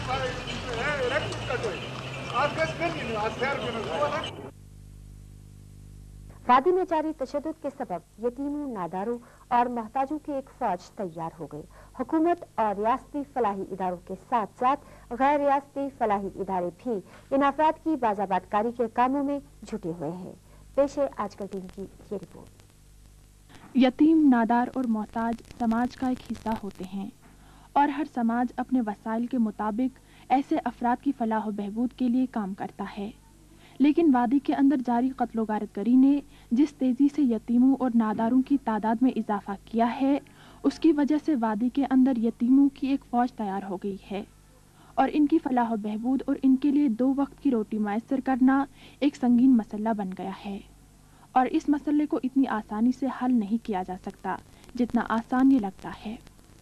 वादी में जारी तशद्दुद के सबब यतीमों, नादारों और मोहताजों की एक फौज तैयार हो गई। हुकूमत और रियासती फलाही इदारों के साथ साथ गैर रियासती फलाही इदारे भी इन अफराद की बाजाबादकारी के कामों में जुटे हुए हैं। पेश है आजकल टीम की ये रिपोर्ट। यतीम, नादार और मोहताज समाज का एक हिस्सा होते हैं और हर समाज अपने वसाइल के मुताबिक ऐसे अफराद की फलाह व बहबूद के लिए काम करता है। लेकिन वादी के अंदर जारी कत्ल व गारतगरी ने जिस तेजी से यतीमों और नादारों की तादाद में इजाफा किया है, उसकी वजह से वादी के अंदर यतीमों की एक फौज तैयार हो गई है और इनकी फलाह व बहबूद और इनके लिए 2 वक्त की रोटी मैसर करना एक संगीन मसला बन गया है। और इस मसले को इतनी आसानी से हल नहीं किया जा सकता जितना आसान ये लगता है।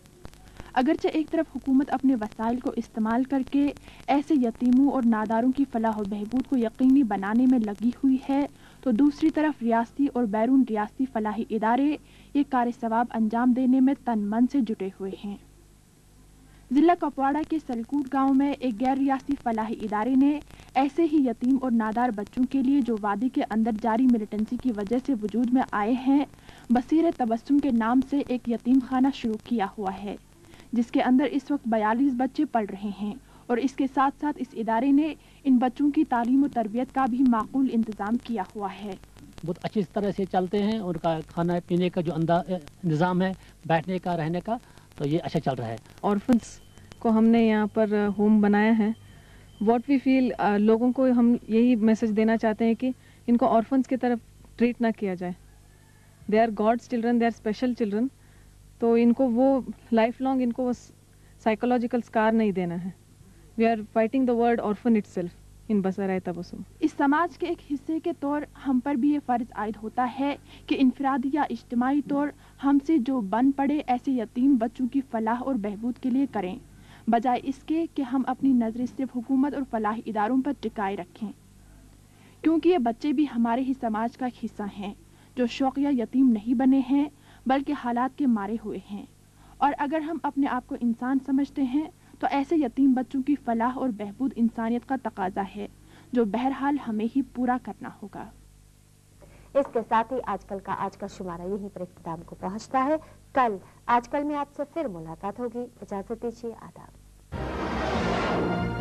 अगरचे एक तरफ हुकूमत अपने वसाइल को इस्तेमाल करके ऐसे यतीमों और नादारों की फलाह व बहबूद को यकीनी बनाने में लगी हुई है, तो दूसरी तरफ रियासती और बैरून रियासती फलाही इदारे ये कार सवाब अंजाम देने में तन मन से जुटे हुए हैं। जिला कुपवाड़ा के सलकूट गांव में एक गैर रियासती फलाही इदारे ने ऐसे ही यतीम और नादार बच्चों के लिए जो वादी के अंदर जारी मिलिटेंसी की वजह से वजूद में आए हैं, बसीर तबस्सुम के नाम से एक यतीम खाना शुरू किया हुआ है, जिसके अंदर इस वक्त 42 बच्चे पढ़ रहे हैं और इसके साथ साथ इस इदारे ने इन बच्चों की तालीम और तरबियत का भी माकूल इंतजाम किया हुआ है। बहुत अच्छी तरह से चलते हैं, उनका खाना पीने का जो निज़ाम है, बैठने का, रहने का, तो ये अच्छा चल रहा है। ऑर्फन्स को हमने यहाँ पर होम बनाया है। व्हाट वी फील, लोगों को हम यही मैसेज देना चाहते हैं कि इनको ऑर्फन्स की तरफ ट्रीट ना किया जाए। They are God's children, they are special children, तो इनको वो लाइफ लॉन्ग इनको साइकोलॉजिकल स्कार नहीं देना है। We are fighting the word orphan itself in बसराए तबस्सुम। इस समाज के एक हिस्से के तौर हम पर भी ये फ़र्ज आयद होता है कि इनफरादी या इज्तिमाई तौर हमसे जो बन पड़े ऐसे यतीम बच्चों की फलाह और बहबूद के लिए करें, बजाय इसके कि हम अपनी नज़रें सिर्फ हुकूमत और फलाही इदारों पर टिकाए रखें, क्योंकि ये बच्चे भी हमारे ही समाज का एक हिस्सा हैं जो शौकिया यतीम नहीं बने हैं बल्कि हालात के मारे हुए हैं। और अगर हम अपने आप को इंसान समझते हैं तो ऐसे यतीम बच्चों की फलाह और बहबूद इंसानियत का तकाजा है, जो बहरहाल हमें ही पूरा करना होगा। इसके साथ ही आजकल का शुमारा यहीं पर इख्तिताम को पहुंचता है। कल आजकल में आपसे फिर मुलाकात होगी। इजाजत दीजिए, आदाब।